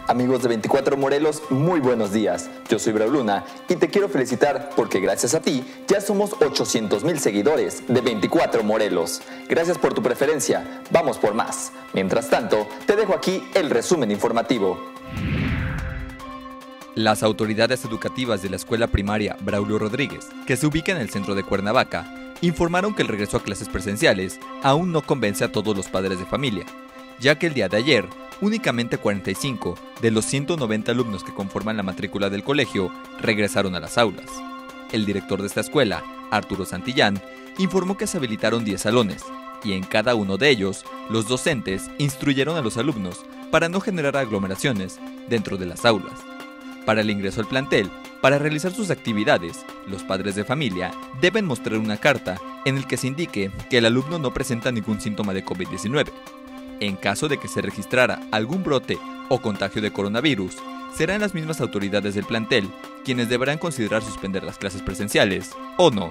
Amigos de 24 Morelos, muy buenos días. Yo soy Brauluna y te quiero felicitar porque gracias a ti ya somos 800,000 seguidores de 24 Morelos. Gracias por tu preferencia, vamos por más. Mientras tanto, te dejo aquí el resumen informativo. Las autoridades educativas de la escuela primaria Braulio Rodríguez, que se ubica en el centro de Cuernavaca, informaron que el regreso a clases presenciales aún no convence a todos los padres de familia, ya que el día de ayer, únicamente 45 de los 190 alumnos que conforman la matrícula del colegio regresaron a las aulas. El director de esta escuela, Arturo Santillán, informó que se habilitaron 10 salones y en cada uno de ellos, los docentes instruyeron a los alumnos para no generar aglomeraciones dentro de las aulas. Para el ingreso al plantel, para realizar sus actividades, los padres de familia deben mostrar una carta en la que se indique que el alumno no presenta ningún síntoma de COVID-19. En caso de que se registrara algún brote o contagio de coronavirus, serán las mismas autoridades del plantel quienes deberán considerar suspender las clases presenciales o no.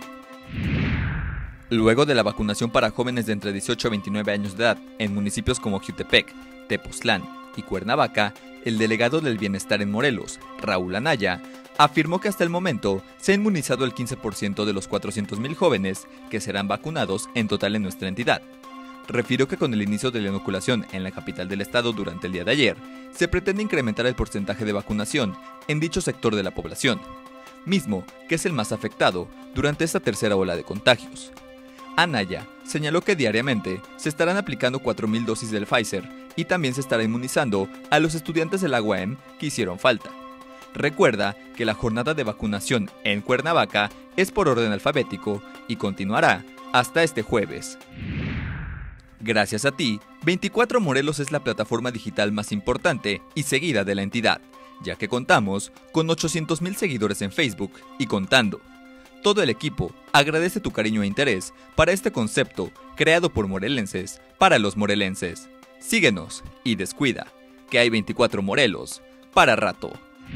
Luego de la vacunación para jóvenes de entre 18 a 29 años de edad en municipios como Jiutepec, Tepoztlán y Cuernavaca, el delegado del Bienestar en Morelos, Raúl Anaya, afirmó que hasta el momento se ha inmunizado el 15% de los 400,000 jóvenes que serán vacunados en total en nuestra entidad. Refirió que con el inicio de la inoculación en la capital del estado durante el día de ayer, se pretende incrementar el porcentaje de vacunación en dicho sector de la población, mismo que es el más afectado durante esta tercera ola de contagios. Anaya señaló que diariamente se estarán aplicando 4,000 dosis del Pfizer y también se estará inmunizando a los estudiantes de la UAM que hicieron falta. Recuerda que la jornada de vacunación en Cuernavaca es por orden alfabético y continuará hasta este jueves. Gracias a ti, 24 Morelos es la plataforma digital más importante y seguida de la entidad, ya que contamos con 800,000 seguidores en Facebook y contando. Todo el equipo agradece tu cariño e interés para este concepto creado por morelenses para los morelenses. Síguenos y descuida, que hay 24 Morelos para rato.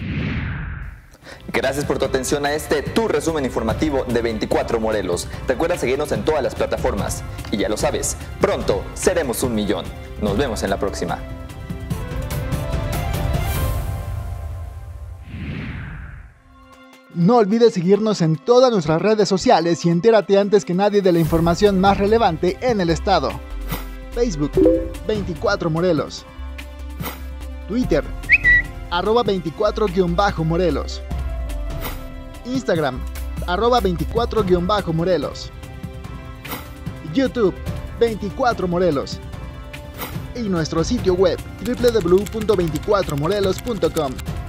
Gracias por tu atención a tu resumen informativo de 24 Morelos. Recuerda seguirnos en todas las plataformas. Y ya lo sabes, pronto seremos 1,000,000. Nos vemos en la próxima. No olvides seguirnos en todas nuestras redes sociales y entérate antes que nadie de la información más relevante en el estado. Facebook, 24 Morelos. Twitter, @24_Morelos. Instagram, @24_Morelos. YouTube, 24 Morelos. Y nuestro sitio web, www.24morelos.com.